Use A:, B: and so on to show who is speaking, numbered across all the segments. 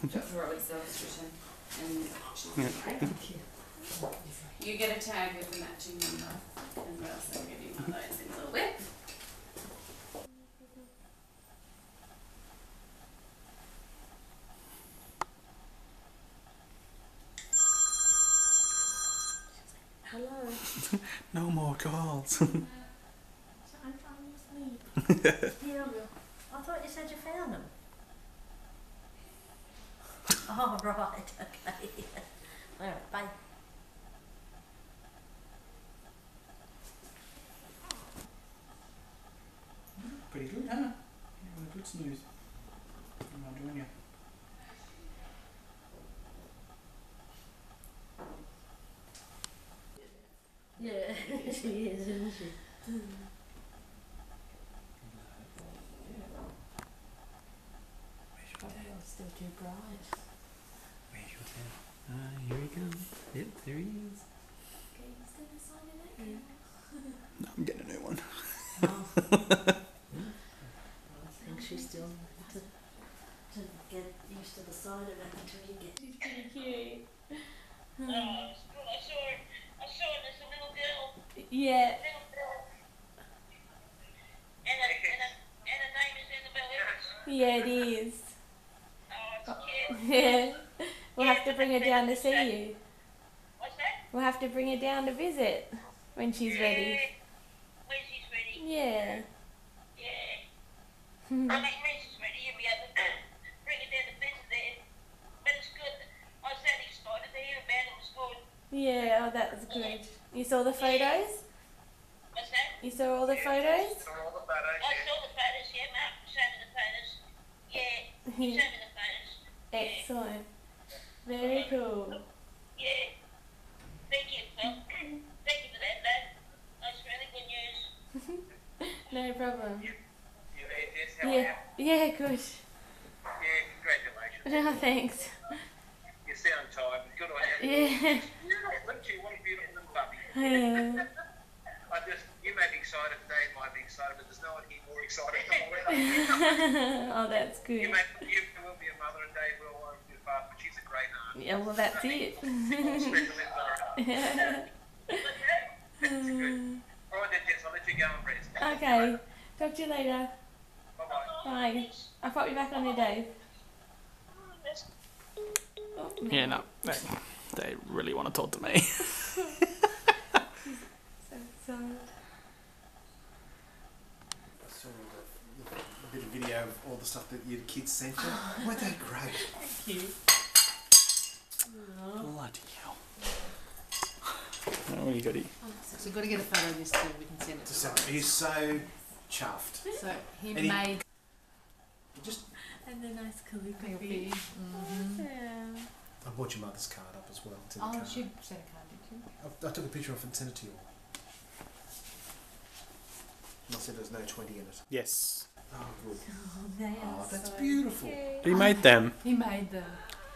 A: for self-nutrition. And you get a tag with the matching number as well, so I'll give you one of those in a little bit.
B: Hello.
C: No more calls.
B: I'm trying to sleep. Yeah, I thought you said you found them. Oh, right, okay. Alright, bye.
C: Pretty good, huh? Yeah, good snooze. I'm not doing you.
B: Yeah, she is, isn't she? It's still too bright.
C: Where's your pen? Here he comes. Yep, there he is.
B: Okay, he's gonna sign it again.
C: No, I'm getting a new one.
B: Oh. I think she's still to get used to the side of it until you get.
A: She's pretty cute.
D: I saw her as a little girl.
A: Yeah.
D: Little girl. And her name is Annabel.
A: Yeah, it is.
D: Oh, it's cute.
A: Yeah. We'll have to bring her down to see you.
D: What's that?
A: We'll have to bring her down to visit when she's ready.
D: When she's ready.
A: Yeah.
D: Yeah. I mean, when she's ready, you'll be able to bring her down to visit there. But it's good. I was that excited to hear about it. It was good.
A: Yeah, oh, that was good. You saw the photos?
D: What's that?
A: You saw all the photos?
D: I saw the photos, yeah, Mark showed me the photos. Yeah, he showed me the photos.
A: Excellent. Very cool.
D: Yeah. Thank you, Phil. Thank you for that, lad. That's really good news.
A: No problem.
E: You there, Jess? How are
A: Yeah. Yeah, good.
E: you? Yeah, congratulations.
A: No, thanks.
E: You sound tired, but good on you.
A: Yeah.
E: Look at you, what a beautiful little puppy.
A: Yeah.
E: You may be excited, Dave might be excited, but there's no one here more excited than all of
A: Oh, that's
E: you.
A: good.
E: You will be a mother and Dave will be a father, but she's a great aunt.
A: Yeah, well, that's it.
E: Special in her heart. That's good. Alright then, Jess, I'll let you go and rest.
A: Okay. Talk to you later.
E: Bye-bye.
A: Bye. I'll pop you back on your Dave. Oh,
C: Yeah, no. They really want to talk to me.
A: So sorry.
F: I saw a bit of video of all the stuff that your kids sent you. Weren't they great?
A: Thank you.
C: Bloody hell. Oh, you got it.
G: So we've got to get a photo of this too, we can send it to
F: So,
G: Rob.
F: he's so chuffed.
G: So he
F: And he-
G: made
F: Just,
A: And a nice
G: calligraphy.
A: calligraphy. Yeah.
F: I brought your mother's card up as well. It's in the
G: Oh,
F: card.
G: she sent a card, did you?
F: I took a picture of it and sent it to you all. And I said there's no 20 in it.
C: Yes.
F: Oh, good.
A: Oh, they
F: Oh,
A: are
F: that's
A: so
F: beautiful.
A: cute.
C: He made them.
G: He made them.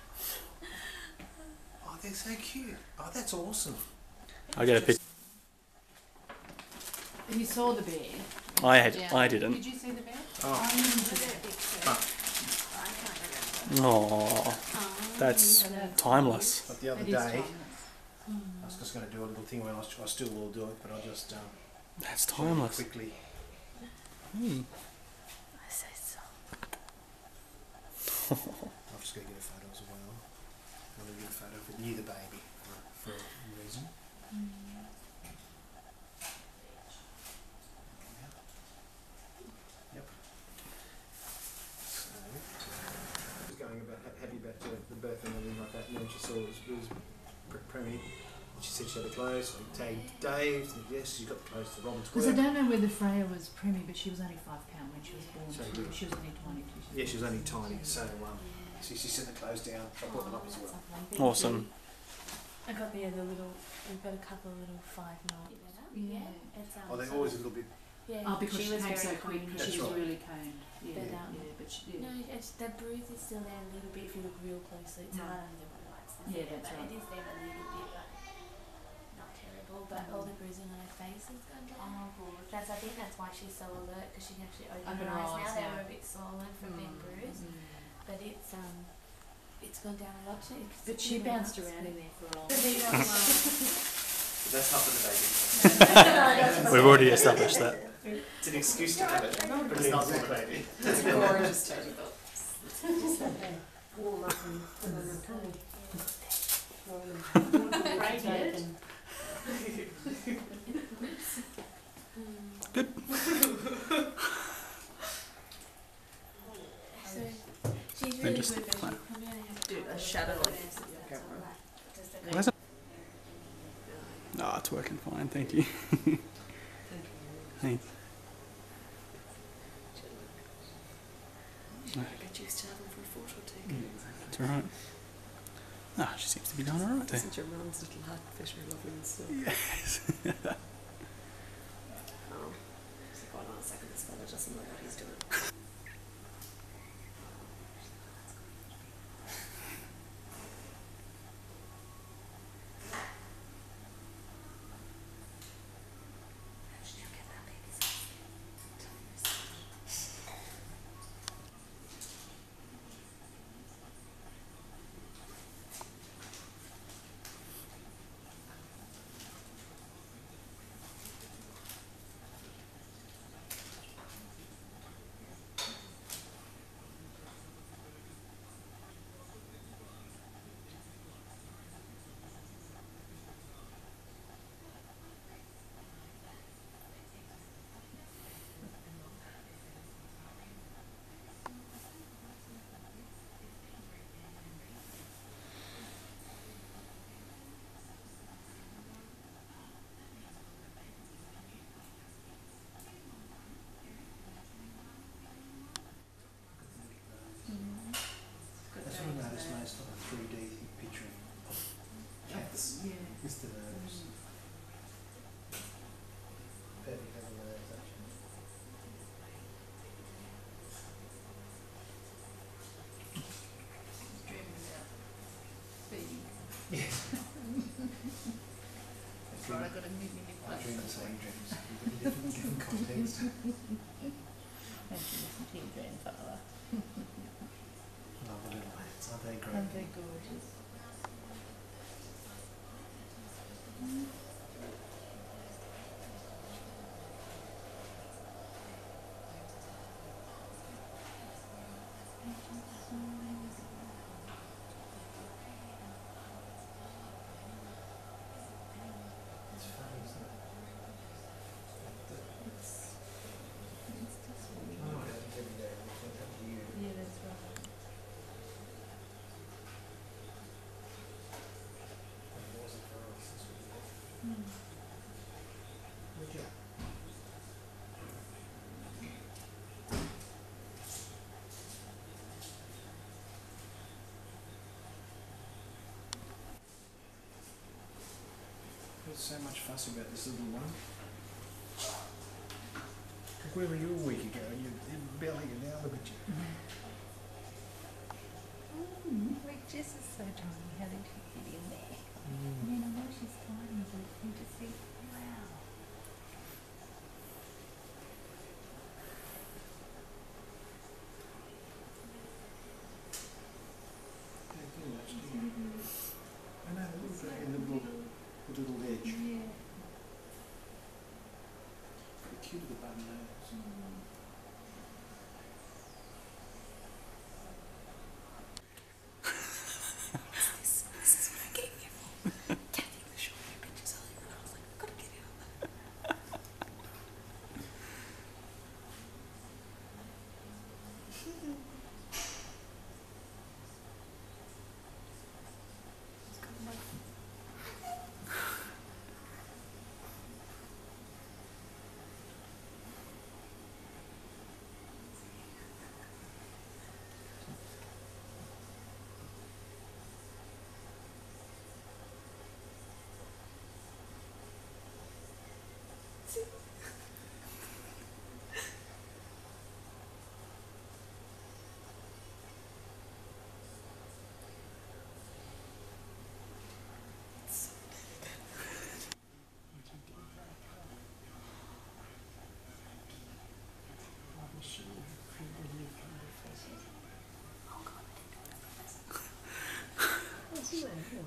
F: Oh, they're so cute. Oh, that's awesome.
C: I'll get a picture.
G: You saw the bear.
C: I
G: Yeah.
C: didn't.
G: Did you see the bear?
F: Oh,
G: I didn't see the bear.
C: Oh, that's timeless.
F: but the other
G: It is
F: day,
G: timeless.
F: I was just going to do a little thing where I still will do it, but I'll just
C: That's
F: show you
C: timeless.
F: quickly.
C: Hmm.
A: I say so.
F: I'm just going to get a photo as well. I'm going to get a photo of you, the baby, for a reason. Yep. So, just going about happy about the birth and everything like that, and then she saw it was preemie. She said she had the clothes, so we tagged Dave, and yes, she got the clothes to Robin's
G: Because I
F: work.
G: don't know whether Freya was preemie, but she was only £5 when she was born.
F: So
G: So
F: good.
G: she was only tiny.
F: Yeah, she was only tiny, so she sent the clothes down, I brought them up as well.
C: Awesome.
A: I got the other little. We've got a couple of little 5-knot.
G: Yeah.
A: It's,
F: Oh, they're always a little bit,
A: Yeah.
G: Oh, because she
A: was
G: came
A: very
G: so quick,
A: kind.
G: because she
F: That's
G: was
F: right.
G: really coned. Yeah,
A: But,
G: but she did.
A: No, it's, the bruise is still there a little bit if you look real closely. It's
G: No.
A: hard on the lights.
G: Yeah, that's
A: but
G: right.
A: It is there a little bit, but not terrible. But all the bruising on her face has gone down.
B: Oh, good.
A: I think that's why she's so alert, because she can actually open
G: Open
A: her
G: her
A: eyes now.
G: eyes
A: They
G: now.
A: were a bit swollen from being bruised. But it's it's gone down a lot too.
G: But she bounced around in there for a long
B: The
G: time.
B: video one.
F: That's not for the baby.
C: We've already established that.
F: It's an excuse to have it, but it's not for the baby.
H: It's gorgeous teddy though.
B: Just let them warm up and put on the tummy.
A: Right, good.
C: Good.
A: So she's
C: Then
A: really
C: just
A: good, but she's
C: fine.
A: probably only have
H: Do a
A: couple
H: shadow
A: of
H: like
A: photos
H: this
A: of
H: with your
A: that's
H: camera.
A: all that. Does the
C: Well, that's No, it's working fine, thank you. Thanks.
H: I get used to having for a photo taken.
C: It's alright. Ah, she seems to be doing alright there.
H: Isn't your mum's little hat fish are lovely and stuff?
C: Yes.
H: Oh. It's like, hold on a second, this fella doesn't know what he's doing.
F: That's what I noticed most on a 3D picture of cats.
G: Yeah.
F: Is the nerves. Perfect having nerves actually.
G: Dreaming about feeding.
F: Yes.
G: Right, I got a new
F: I dream the same dreams in different contexts.
G: And she listened to your grandfather.
F: Love the little hats, aren't they great?
G: Aren't they gorgeous?
F: It's funny, isn't it? I know it happens every day, but it's not up to you.
G: Yeah, that's right.
F: It wasn't for us, this would be it. Would you? There's so much fuss about this little one. Where were you a week ago? And you're belly and now look at you.
G: Like Jess is so tiny, how did she fit in there? I mean, I know she's tiny, but you just think, wow.
F: They do actually. I know, the little dragon, the little edge.
G: Yeah.
F: Pretty cute with the button nose.
H: This is what I came here for. Kathy was showing me pictures earlier and I was like, I've got to get in on that.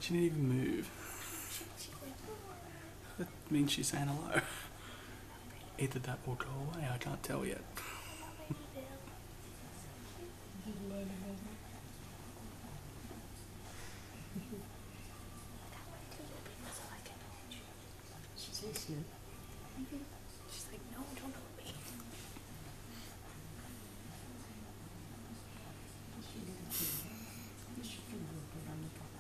C: She didn't even move. That means she's saying hello. Either that or go away, I can't tell yet.
B: She's listening.
G: She's like, no, don't hold me.
B: You should feel good on the top.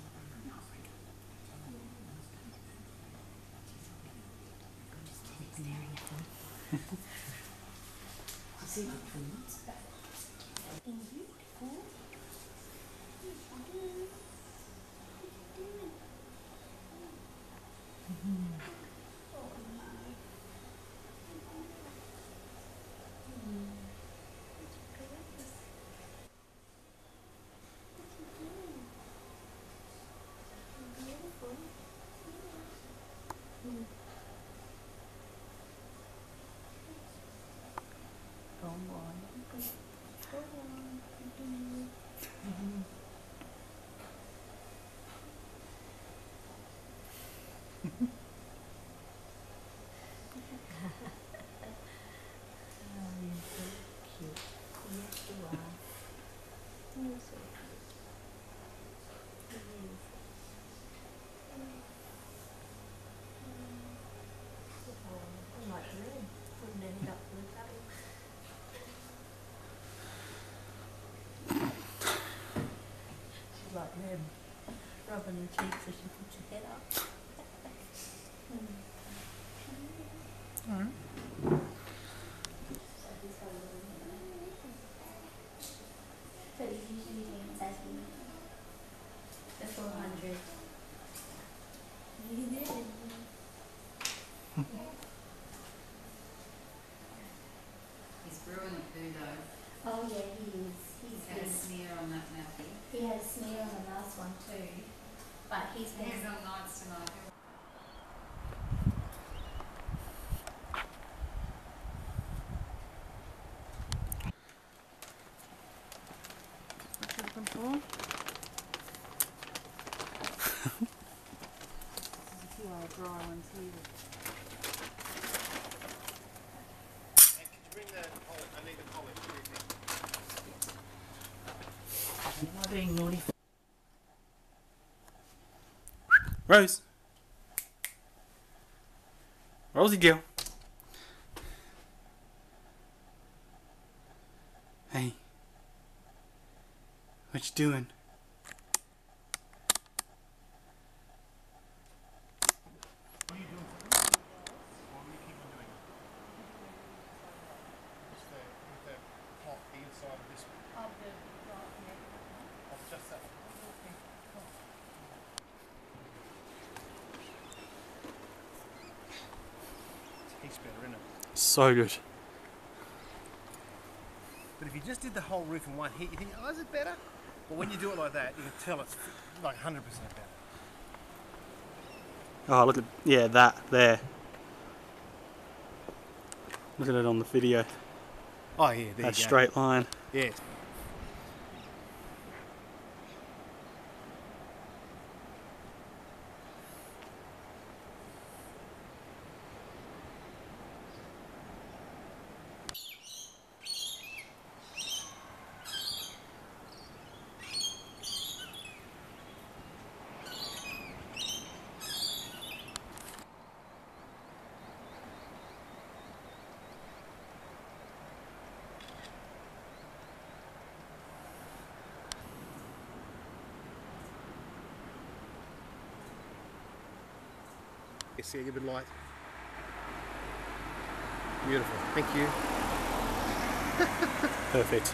B: Just staring at them. You see the twins? Go on. Go on. Oh, you're so cute. Yes, you are. You're so cute. Yes. Oh, I like red. Wouldn't end up with that. She's like red. Rubbing her cheeks as she puts her head up.
C: Alright.
A: So you usually think it says the 400. You did.
H: He's brewing a poo though.
A: Oh yeah, he is.
H: He's had a smear on that nappy.
A: He had a smear on the last one too, but he's been.
H: He's on nights tonight.
C: What you looking for?
G: There's a few other dry ones here.
F: Hey, could you bring the polish? I need the polish.
B: Am I being naughty?
C: Rose. Rosie girl. Hey. What you doing?
F: What are you doing for them? Or will you keep on doing it? Just with the hot, the inside of this one. Of just that one. Okay, cool. Tastes better, isn't it?
C: So good.
F: But if you just did the whole roof in one hit, you think, oh, is it better? But when you do it like that, you can tell it's like 100% better.
C: Oh, look at, yeah, that there. Look at it on the video.
F: Oh yeah, there
C: That
F: you go.
C: straight line.
F: Yeah. See a good light. Beautiful. Thank you.
C: Perfect.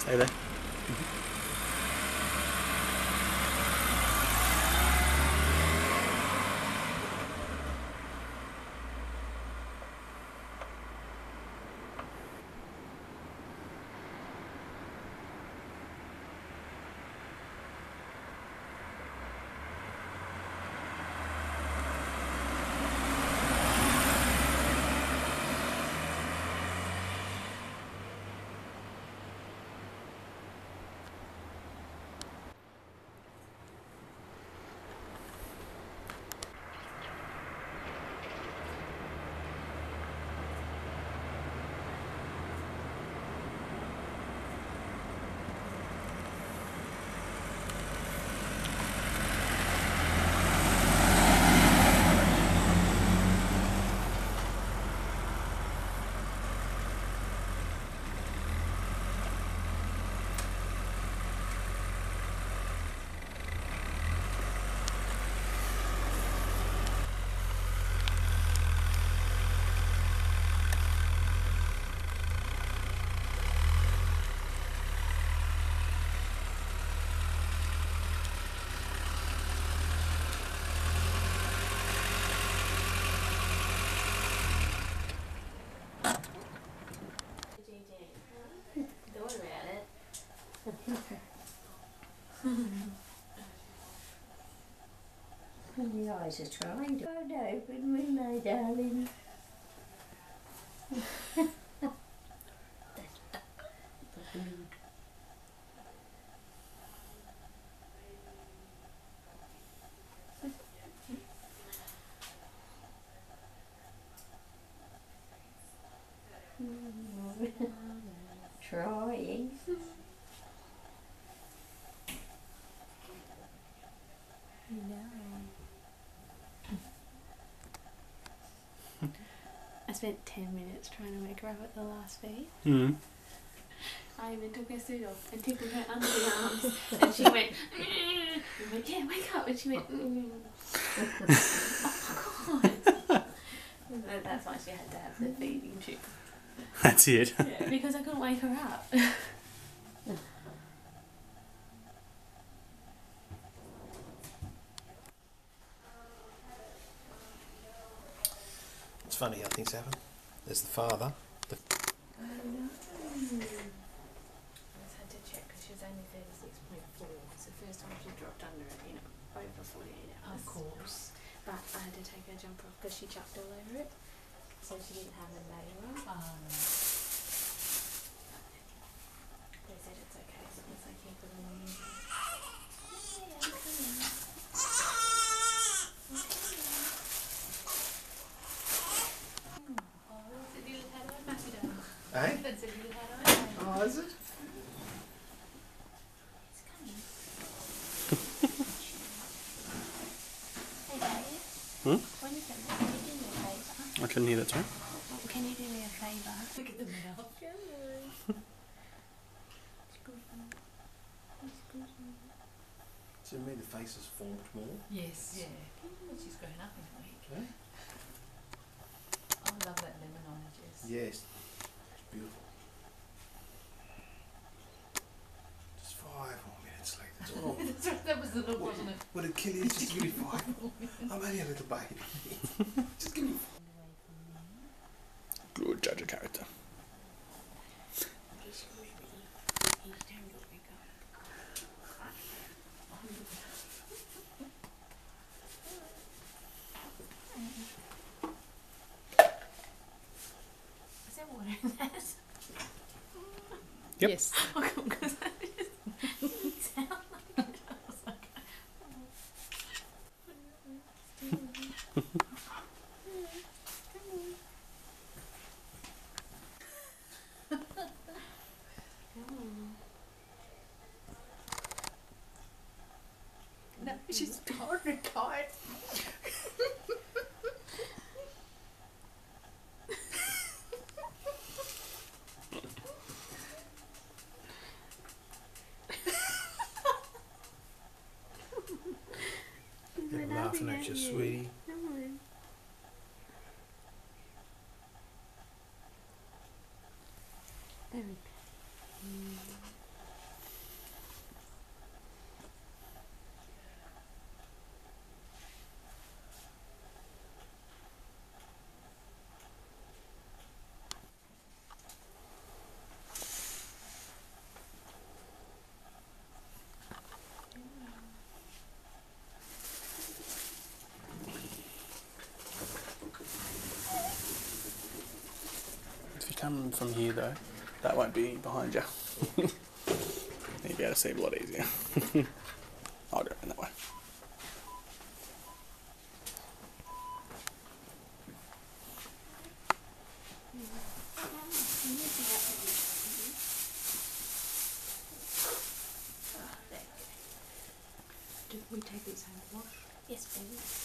I: Hey there.
A: Thought about it.
B: And the eyes are trying to open with my darling. Trying.
A: I spent 10 minutes trying to wake her up at the last feed.
I: Mm.
A: I even took her suit off and tickled her under the arms, and she went, I went, yeah, wake up, and she went, oh my god. And that's why she had to have the feeding tube.
I: That's it.
A: Yeah, because I couldn't wake her up.
F: It's funny how things happen. There's the father.
A: I just had to check because she was only 36.4. It's the first time she dropped under it, over 48 hours.
B: Of course.
A: But I had to take her jumper off because she chucked all over it. So she didn't have a layer. They said it's okay as long as I keep it on. Yeah, I'm coming. Oh, it's a little head on Macadam.
F: Eh?
A: That's a little head on.
F: Oh, is it?
A: It's coming. Hey, Dave.
I: Hmm?
A: When you come back, can you do me a favour?
I: I couldn't hear that, sorry.
A: Can you do me a favour?
B: Look at the mouth.
F: So you mean the face has formed more?
B: Yes. Yeah. She's grown up in a week.
F: Eh?
B: I love that lemon on her, Jess.
F: Yes. It's beautiful. Just 5 more minutes like that's all.
B: That's right, that was the look, wasn't it?
F: Would it kill you? Just give me 5 more. I'm only a little baby. Just give me 5.
I: Good judge of character.
A: He's really, he's turned to wake up. Is there water in that?
I: Yep.
B: Yes.
A: Oh, because that just sound like it. I was like,
B: No, she's hard to cut.
F: They're laughing at you, sweetie.
A: There we go.
I: come from here though. That won't be behind you. You'll be able to see it a lot easier. I'll do it in that way.
B: Do we take these home and wash?
A: Yes, please.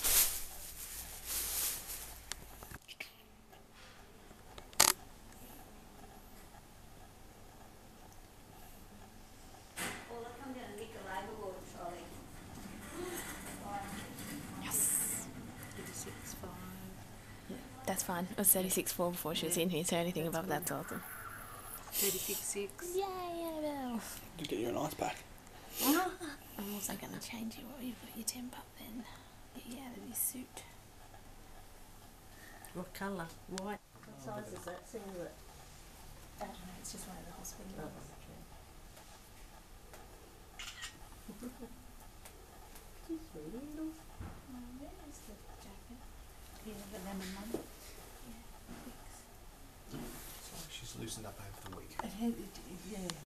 B: Well, I come down and nick a labor trolley.
A: Yes.
B: 36.5.
A: That's fine. It was 36.4 before she was in here, so anything above that's awesome.
B: 36.6.
A: Yay, Annabel!
I: Just get you an ice pack.
A: I'm also going to change you while you've got your temp up then. Get you out of this suit.
B: What colour? White. What size is that singlet?
A: I don't know, it's just one of the hospital
B: Oh,
A: ones.
B: Too sweet, little.
A: There's the jacket.
B: Yeah, the lemon one.
A: Yeah, thanks.
F: It's like she's loosened up over the week.
B: Yeah,